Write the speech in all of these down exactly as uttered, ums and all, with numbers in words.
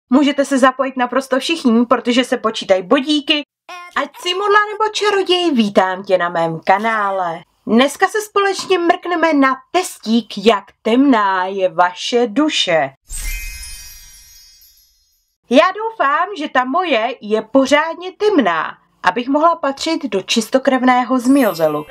můžete se zapojit naprosto všichni, protože se počítají bodíky. Ať si modla nebo čaroděj, vítám tě na mém kanále. Dneska se společně mrkneme na testík, jak temná je vaše duše. Já doufám, že ta moje je pořádně temná, abych mohla patřit do čistokrevného zmijozelu.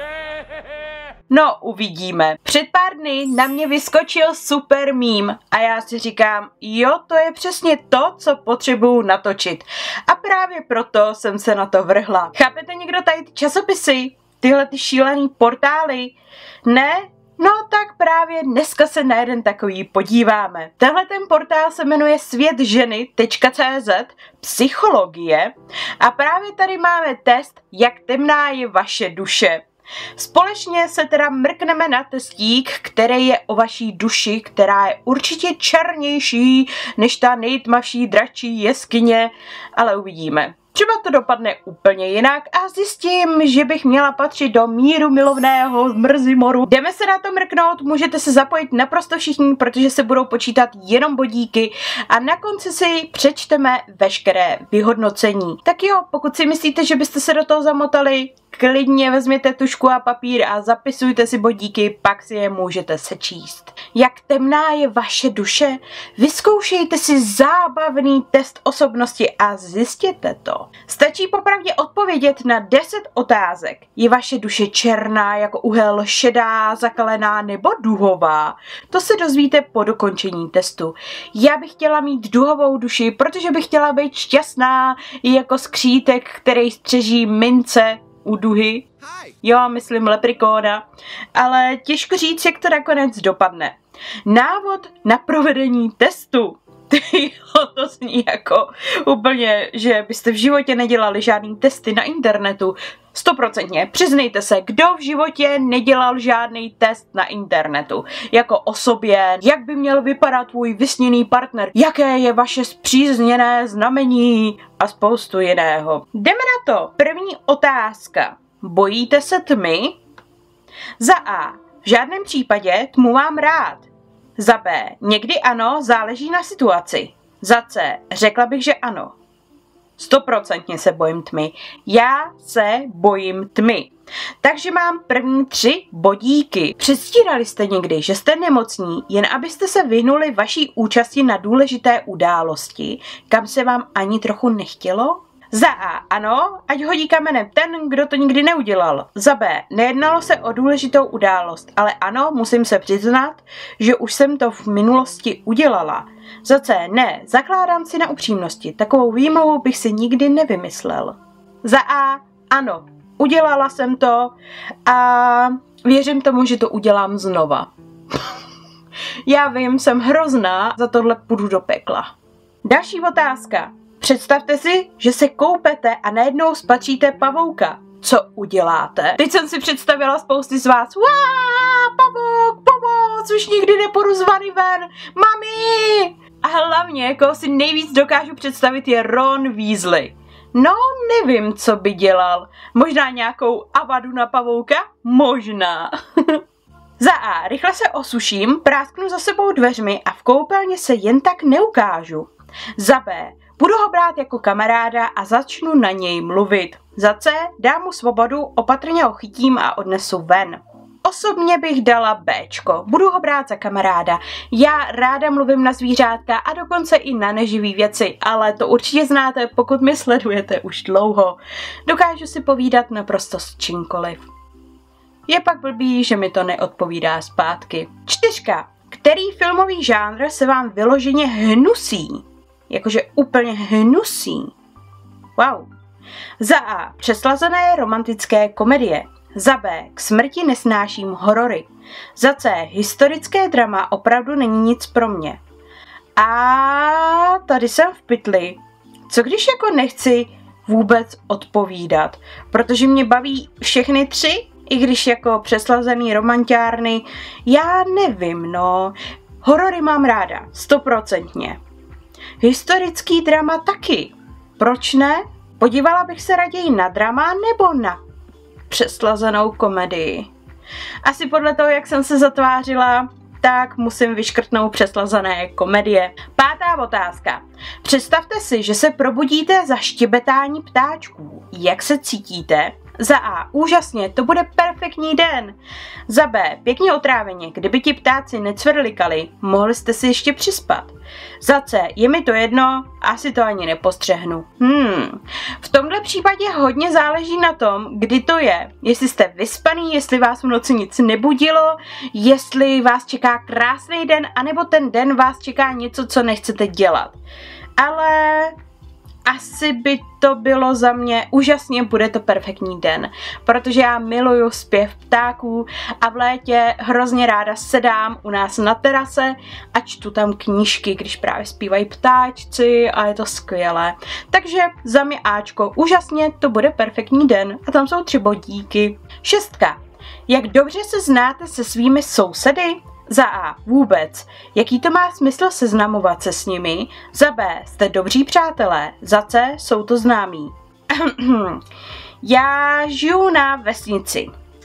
No, uvidíme. Před pár dny na mě vyskočil super mím a já si říkám, jo, to je přesně to, co potřebuju natočit. A právě proto jsem se na to vrhla. Chápete někdo tady ty časopisy? Tyhle ty šílený portály? Ne? No tak právě dneska se na jeden takový podíváme. Tenhle ten portál se jmenuje svět ženy tečka cé zet, psychologie, a právě tady máme test, jak temná je vaše duše. Společně se teda mrkneme na testík, který je o vaší duši, která je určitě černější než ta nejtmavší dračí jeskyně, ale uvidíme. Třeba to dopadne úplně jinak a zjistím, že bych měla patřit do míru milovného Mrzimoru. Jdeme se na to mrknout, můžete se zapojit naprosto všichni, protože se budou počítat jenom bodíky a na konci si přečteme veškeré vyhodnocení. Tak jo, pokud si myslíte, že byste se do toho zamotali, klidně vezměte tužku a papír a zapisujte si bodíky, pak si je můžete sečíst. Jak temná je vaše duše? Vyzkoušejte si zábavný test osobnosti a zjistěte to. Stačí popravdě odpovědět na deset otázek. Je vaše duše černá jako uhel, šedá, zakalená nebo duhová? To se dozvíte po dokončení testu. Já bych chtěla mít duhovou duši, protože bych chtěla být šťastná jako skřítek, který střeží mince u duhy. Jo, myslím leprikóna. Ale těžko říct, jak to nakonec dopadne. Návod na provedení testu. Jo, to zní jako úplně, že byste v životě nedělali žádný testy na internetu. Stoprocentně. Přiznejte se, kdo v životě nedělal žádný test na internetu. Jako o sobě, jak by měl vypadat tvůj vysněný partner, jaké je vaše spřízněné znamení a spoustu jiného. Jdeme na to. První otázka. Bojíte se tmy? Za A. V žádném případě tmu mám rád. Za B. Někdy ano, záleží na situaci. Za C. Řekla bych, že ano. Stoprocentně se bojím tmy. Já se bojím tmy. Takže mám první tři bodíky. Předstírali jste někdy, že jste nemocní, jen abyste se vyhnuli vaší účasti na důležité události, kam se vám ani trochu nechtělo? Za A. Ano, ať hodí kamenem ten, kdo to nikdy neudělal. Za B. Nejednalo se o důležitou událost, ale ano, musím se přiznat, že už jsem to v minulosti udělala. Za C. Ne, zakládám si na upřímnosti. Takovou výmluvu bych si nikdy nevymyslel. Za A. Ano, udělala jsem to a věřím tomu, že to udělám znova. Já vím, jsem hrozná, za tohle půjdu do pekla. Další otázka. Představte si, že se koupete a najednou spatříte pavouka. Co uděláte? Teď jsem si představila spousty z vás. Uááá, pavouk, pomoc, už nikdy nepůjdu z vany ven. Mami! A hlavně, koho si nejvíc dokážu představit, je Ron Weasley. No, nevím, co by dělal. Možná nějakou avadu na pavouka? Možná. Za A. Rychle se osuším, prásknu za sebou dveřmi a v koupelně se jen tak neukážu. Za B. Budu ho brát jako kamaráda a začnu na něj mluvit. Za C. Dám mu svobodu, opatrně ho chytím a odnesu ven. Osobně bych dala Bčko. Budu ho brát za kamaráda. Já ráda mluvím na zvířátka a dokonce i na neživý věci, ale to určitě znáte, pokud mě sledujete už dlouho. Dokážu si povídat naprosto s čímkoliv. Je pak blbý, že mi to neodpovídá zpátky. Čtyřka. Který filmový žánr se vám vyloženě hnusí? Jakože úplně hnusí. Wow. Za A. Přeslazené romantické komedie. Za B. K smrti nesnáším horory. Za C. Historické drama opravdu není nic pro mě. A tady jsem v pytli. Co když jako nechci vůbec odpovídat? Protože mě baví všechny tři, i když jako přeslazený romantiárny, já nevím, no. Horory mám ráda, stoprocentně. Historický drama taky. Proč ne? Podívala bych se raději na drama nebo na přeslazenou komedii. Asi podle toho, jak jsem se zatvářila, tak musím vyškrtnout přeslazené komedie. Pátá otázka. Představte si, že se probudíte za štěbetání ptáčků. Jak se cítíte? Za A. Úžasně, to bude perfektní den. Za B. Pěkně otráveně, kdyby ti ptáci necvrlikali, mohli jste si ještě přispat. Za C. Je mi to jedno, asi to ani nepostřehnu. Hmm. V tomhle případě hodně záleží na tom, kdy to je. Jestli jste vyspaný, jestli vás v noci nic nebudilo, jestli vás čeká krásný den, anebo ten den vás čeká něco, co nechcete dělat. Ale asi by to bylo za mě úžasně, bude to perfektní den, protože já miluju zpěv ptáků a v létě hrozně ráda sedám u nás na terase a čtu tam knížky, když právě zpívají ptáčci a je to skvělé. Takže za mě Ačko, úžasně, to bude perfektní den a tam jsou tři bodíky. Šestka. Jak dobře se znáte se svými sousedy? Za A. Vůbec. Jaký to má smysl seznamovat se s nimi? Za B. Jste dobří přátelé. Za C. Jsou to známí. Já žiju na vesnici.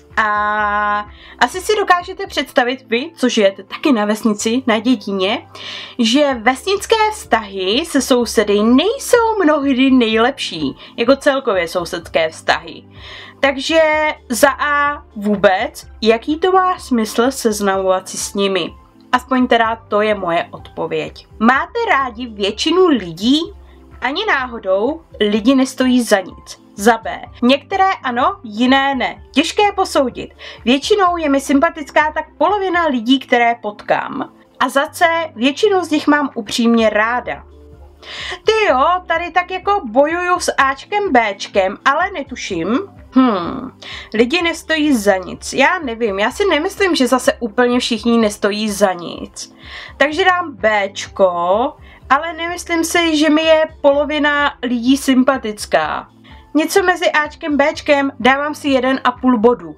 A asi si dokážete představit vy, co žijete taky na vesnici, na dědině, že vesnické vztahy se sousedy nejsou mnohdy nejlepší, jako celkově sousedské vztahy. Takže za A vůbec, jaký to má smysl seznamovat si s nimi? Aspoň teda to je moje odpověď. Máte rádi většinu lidí? Ani náhodou lidi nestojí za nic. Za B. Některé ano, jiné ne. Těžké posoudit. Většinou je mi sympatická tak polovina lidí, které potkám. A za C. Většinu z nich mám upřímně ráda. Ty jo, tady tak jako bojuju s Ačkem Bčkem, ale netuším. Hmm, lidi nestojí za nic. Já nevím, já si nemyslím, že zase úplně všichni nestojí za nic. Takže dám Bčko, ale nemyslím si, že mi je polovina lidí sympatická. Něco mezi Ačkem Bčkem, dávám si jeden a půl bodu.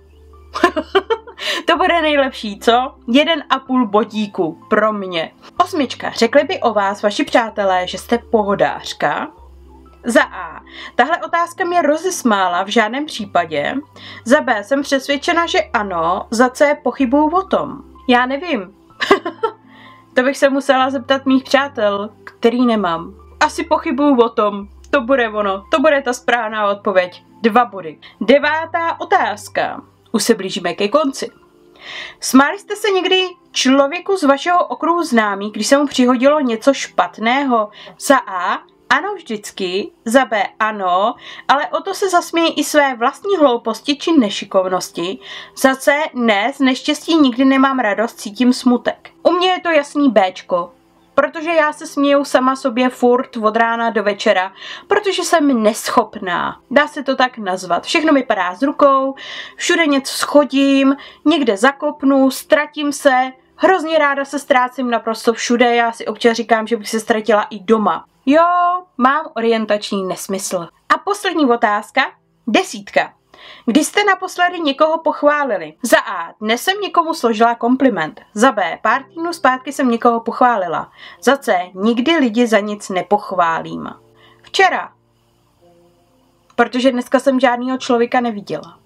To bude nejlepší, co? Jeden a půl bodíku pro mě. Osmička. Řekli by o vás vaši přátelé, že jste pohodářka? Za A. Tahle otázka mě rozesmála, v žádném případě. Za B. Jsem přesvědčena, že ano. Za C. Pochybuju o tom. Já nevím. To bych se musela zeptat mých přátel, který nemám. Asi pochybuju o tom. To bude ono. To bude ta správná odpověď. Dva body. Devátá otázka. Už se blížíme ke konci. Smáli jste se někdy člověku z vašeho okruhu známých, když se mu přihodilo něco špatného? Za A. Ano, vždycky. Za B. Ano, ale o to se zasmějí i své vlastní hlouposti či nešikovnosti. Za C. Ne, z neštěstí nikdy nemám radost, cítím smutek. U mě je to jasný Bčko. Protože já se směju sama sobě furt od rána do večera, protože jsem neschopná. Dá se to tak nazvat. Všechno mi padá z rukou, všude něco schodím, někde zakopnu, ztratím se, hrozně ráda se ztrácím naprosto všude, já si občas říkám, že bych se ztratila i doma. Jo, mám orientační nesmysl. A poslední otázka, desítka. Kdy jste naposledy někoho pochválili? Za A. Dnes jsem někomu složila kompliment. Za B. Pár týdnů zpátky jsem někoho pochválila. Za C. Nikdy lidi za nic nepochválím. Včera. Protože dneska jsem žádného člověka neviděla.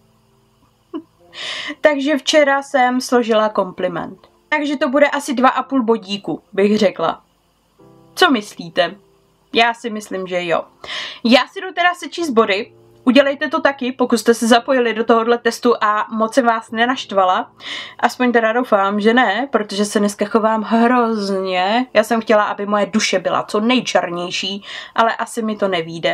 Takže včera jsem složila kompliment. Takže to bude asi dva a půl bodíku, bych řekla. Co myslíte? Já si myslím, že jo. Já si jdu teda sečíst body. Udělejte to taky, pokud jste se zapojili do tohohle testu a moc se vás nenaštvala. Aspoň teda doufám, že ne, protože se dneska chovám hrozně. Já jsem chtěla, aby moje duše byla co nejčernější, ale asi mi to nevyjde.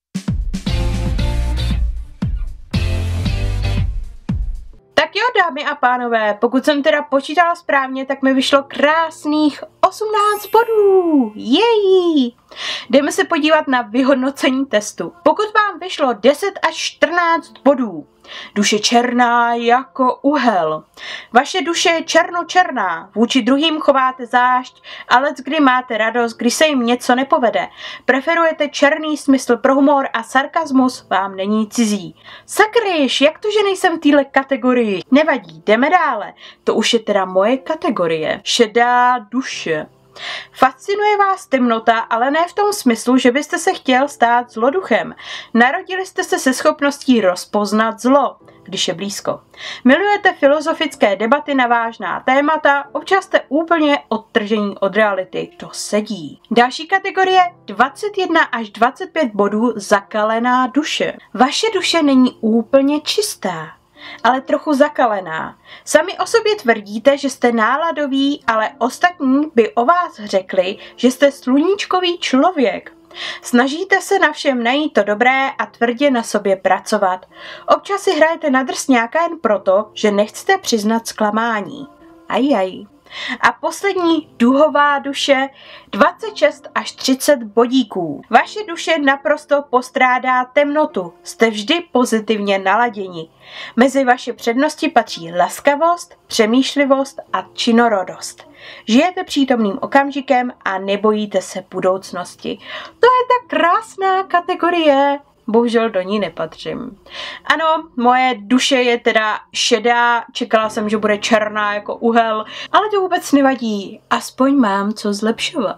Tak jo, dámy a pánové, pokud jsem teda počítala správně, tak mi vyšlo krásných osmnáct bodů. Jej! Jdeme se podívat na vyhodnocení testu. Pokud vám vyšlo deset až čtrnáct bodů, duše černá jako uhel. Vaše duše je černočerná, vůči druhým chováte zášť, ale kdy máte radost, když se jim něco nepovede. Preferujete černý smysl pro humor a sarkazmus vám není cizí. Sakryš, jak to, že nejsem v téhle kategorii? Nevadí, jdeme dále. To už je teda moje kategorie. Šedá duše. Fascinuje vás temnota, ale ne v tom smyslu, že byste se chtěl stát zloduchem. Narodili jste se se schopností rozpoznat zlo, když je blízko. Milujete filozofické debaty na vážná témata, občas jste úplně odtržení od reality. To sedí. Další kategorie dvacet jedna až dvacet pět bodů zakalená duše. Vaše duše není úplně čistá, ale trochu zakalená. Sami o sobě tvrdíte, že jste náladový, ale ostatní by o vás řekli, že jste sluníčkový člověk. Snažíte se na všem najít to dobré a tvrdě na sobě pracovat. Občas si hrajete na drsňáka jen proto, že nechcete přiznat zklamání. Ajaj. A poslední duhová duše dvacet šest až třicet bodíků. Vaše duše naprosto postrádá temnotu. Jste vždy pozitivně naladěni. Mezi vaše přednosti patří laskavost, přemýšlivost a činorodost. Žijete přítomným okamžikem a nebojíte se budoucnosti. To je ta krásná kategorie. Bohužel do ní nepatřím. Ano, moje duše je teda šedá, čekala jsem, že bude černá jako uhel, ale to vůbec nevadí, aspoň mám co zlepšovat.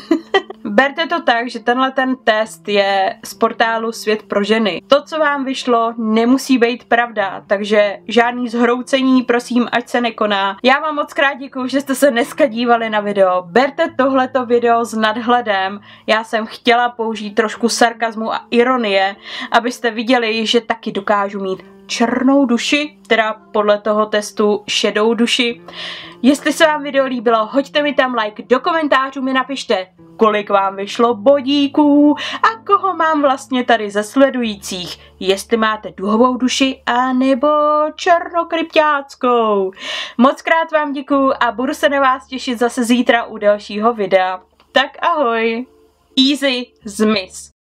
Berte to tak, že tenhle ten test je z portálu Svět pro ženy. To, co vám vyšlo, nemusí být pravda, takže žádný zhroucení, prosím, ať se nekoná. Já vám moc krát děkuju, že jste se dneska dívali na video. Berte tohleto video s nadhledem. Já jsem chtěla použít trošku sarkazmu a ironie, abyste viděli, že taky dokážu mít černou duši, teda podle toho testu šedou duši. Jestli se vám video líbilo, hoďte mi tam like, do komentářů mi napište, kolik vám vyšlo bodíků a koho mám vlastně tady ze sledujících. Jestli máte duhovou duši a nebo černokrypťáckou. Moc krát vám děkuju a budu se na vás těšit zase zítra u dalšího videa. Tak ahoj! Easy zmiz.